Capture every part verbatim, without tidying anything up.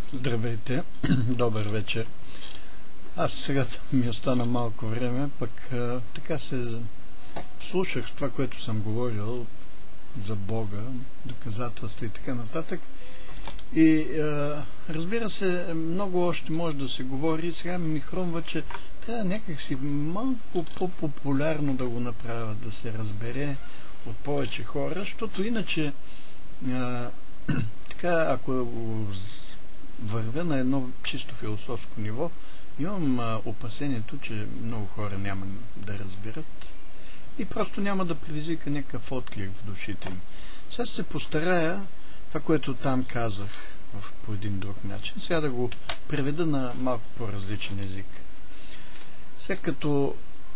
Здравейте, добър вечер. Аз сега ми остана малко време, пък а, така се слушах с това, което съм говорил за Бога, доказателства и така нататък. И а, разбира се, много още може да се говори. Сега ми хрумва, че трябва някакси малко по-популярно да го направят, да се разбере от повече хора, защото иначе а, така, ако вървя на едно чисто философско ниво, имам а, опасението, че много хора няма да разберат и просто няма да предизвика някакъв отклик в душите им. Сега се постарая това, което там казах в, по един друг начин, сега да го преведа на малко по-различен език. Сега като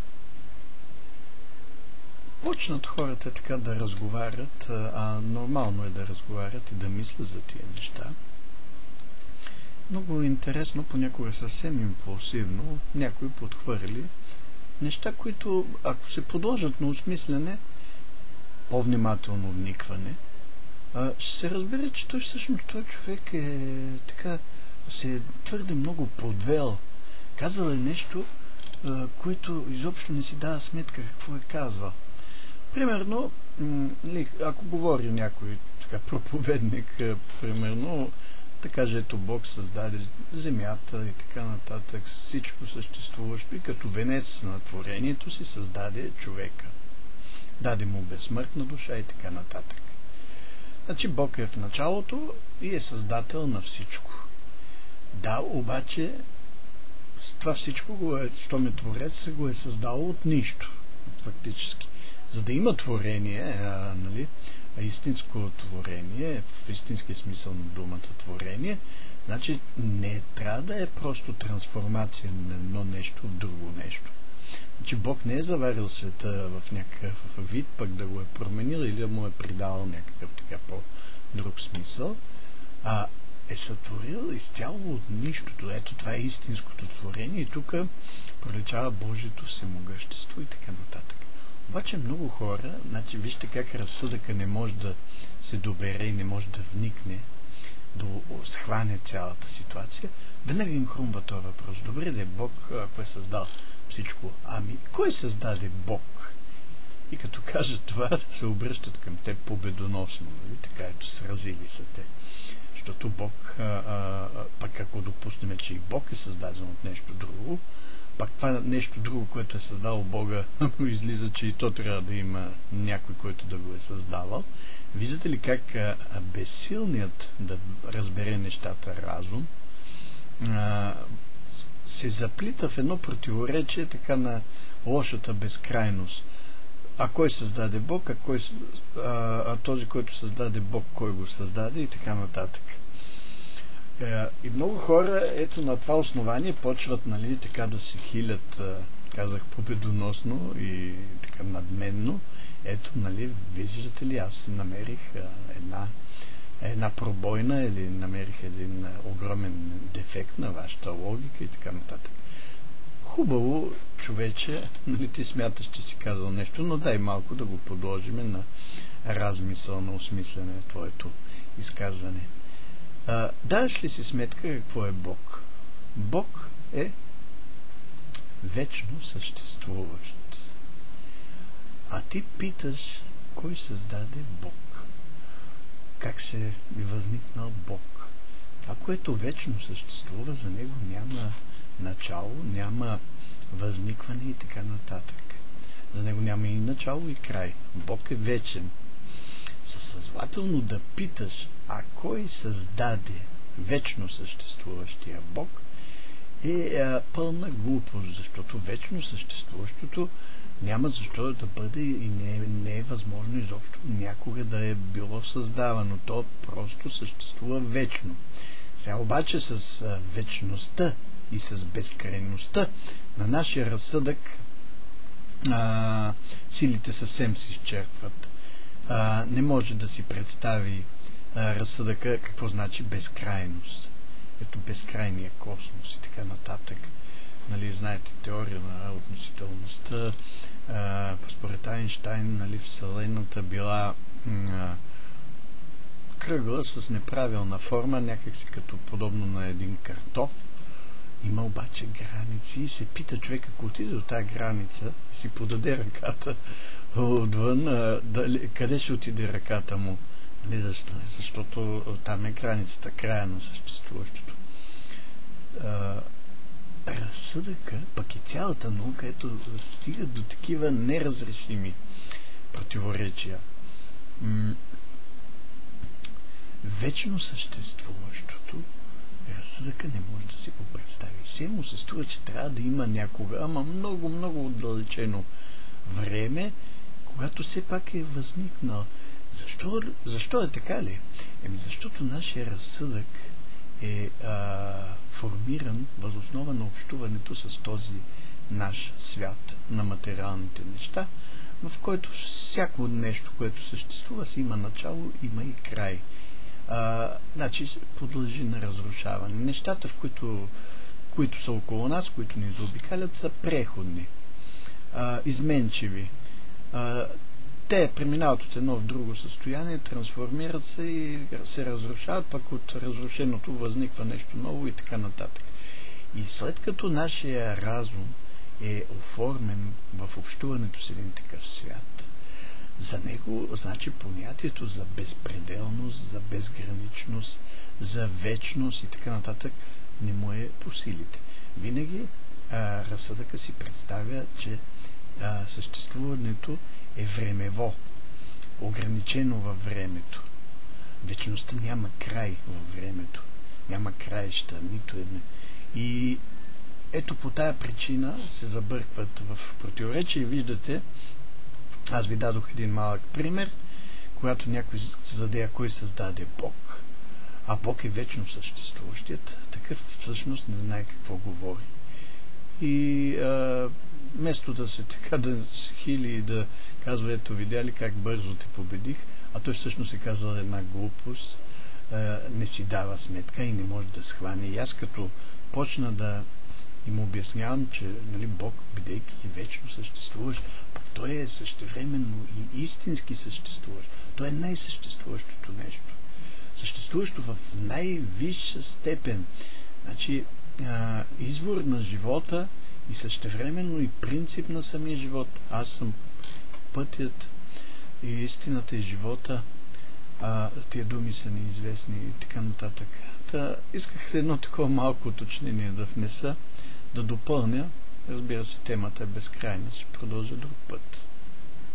почнат хората така да разговарят, а нормално е да разговарят и да мислят за тия неща, много интересно, понякога съвсем импулсивно, някои подхвърли неща, които, ако се подложат на осмислене, по-внимателно вникване, ще се разбере, че той всъщност той човек е така, се е твърде много подвел. Казал е нещо, което изобщо не си дава сметка какво е казал. Примерно, ако говори някой така проповедник, примерно, да каже, ето Бог създаде земята и така нататък, всичко съществуващо и като венец на творението си създаде човека. Даде му безсмъртна душа и така нататък. Значи Бог е в началото и е създател на всичко. Да, обаче това всичко го е, щом е творец, го е създал от нищо, фактически. За да има творение, а, нали, а истинско творение, в истински смисъл на думата творение, значи не трябва да е просто трансформация на едно нещо в друго нещо. Значи Бог не е заварил света в някакъв вид, пък да го е променил или да му е придал някакъв така по-друг смисъл, а е сътворил изцяло от нищото. Ето това е истинското творение и тук проличава Божието всемогъщество и така нататък. Обаче много хора, значи вижте как разсъдъка не може да се добере и не може да вникне, да схване цялата ситуация, веднага им хрумва този въпрос. Добре, да е Бог, ако е създал всичко. Ами, кой създаде Бог? И като кажат това, се обръщат към те победоносно, нали? Така ето, сразили са те. Защото Бог, а, а, пък ако допуснем, че и Бог е създаден от нещо друго, пак това нещо друго, което е създало Бога, излиза, че и то трябва да има някой, който да го е създавал. Виждате ли как а, безсилният да разбере нещата разум а, се заплита в едно противоречие така на лошата безкрайност. А кой създаде Бог, а, кой, а, а този, който създаде Бог, кой го създаде и така нататък. И много хора, ето на това основание, почват, нали, така да се хилят, казах победоносно и така надменно. Ето, нали, виждате ли, аз намерих една, една пробойна или намерих един огромен дефект на вашата логика и така нататък. Хубаво, човече, нали, ти смяташ, че си казал нещо, но дай малко да го подложим на размисъл, на осмислене твоето изказване. А, даваш ли си сметка какво е Бог? Бог е вечно съществуващ. А ти питаш, кой създаде Бог? Как се е възникнал Бог? Това, което вечно съществува, за него няма начало, няма възникване и така нататък. За него няма и начало, и край. Бог е вечен. Съзнателно да питаш, а кой създаде вечно съществуващия Бог, е а, пълна глупост, защото вечно съществуващото няма защо да бъде и не, не е възможно изобщо някога да е било създавано. То просто съществува вечно. Сега обаче с а, вечността и с безкрайността на нашия разсъдък а, силите съвсем се изчерпват. А, не може да си представи а, разсъдъка какво значи безкрайност. Ето безкрайния космос и така нататък. Нали, знаете теория на относителността. А, според Айнщайн, нали, Вселената била а, кръгла с неправилна форма, някакси като подобно на един картоф. Има обаче граници и се пита човек, ако отиде до тази граница и си подаде ръката отвън, дали, къде ще отиде ръката му? Нали, защо? Защото там е границата, края на съществуващото. Разсъдъка, пък и цялата наука, ето, стига до такива неразрешими противоречия. М- вечно съществуващото разсъдъка не може да си го представи. Все му се струва, че трябва да има някога, ама много, много отдалечено време, когато все пак е възникнал. Защо, защо е така ли? Еми, защото нашия разсъдък е а, формиран въз основа на общуването с този наш свят на материалните неща, в който всяко нещо, което съществува, си има начало, има и край. А, значи подлежи на разрушаване. Нещата, в които, които са около нас, които ни заобикалят, са преходни, а, изменчиви. А, те преминават от едно в друго състояние, трансформират се и се разрушават, пък от разрушеното възниква нещо ново и така нататък. И след като нашия разум е оформен в общуването с един такъв свят, за него, значи, понятието за безпределност, за безграничност, за вечност и така нататък не му е по силите. Винаги а, разсъдъка си представя, че а, съществуването е времево, ограничено във времето. Вечността няма край във времето. Няма краища, нито една. И ето по тая причина се забъркват в противоречие. Виждате, аз ви дадох един малък пример, когато някой се зададе, кой създаде Бог, а Бог е вечно съществуващият, такъв всъщност не знае какво говори. И а, вместо да се така да се хили и да казва, ето видя ли как бързо те победих, а той всъщност е казал една глупост, а, не си дава сметка и не може да схване. И аз като почна да им обяснявам, че, нали, Бог, бидейки вечно съществуващ, пък той е същевременно и истински съществуващ. Той е най-съществуващото нещо. Съществуващо в най-висша степен. Значи, а, извор на живота и същевременно и принцип на самия живот. Аз съм пътят и истината и живота. А, тия думи са неизвестни и така нататък. Та, исках едно такова малко уточнение да внеса, да допълня. Разбира се, темата е безкрайна. Ще продължа друг път.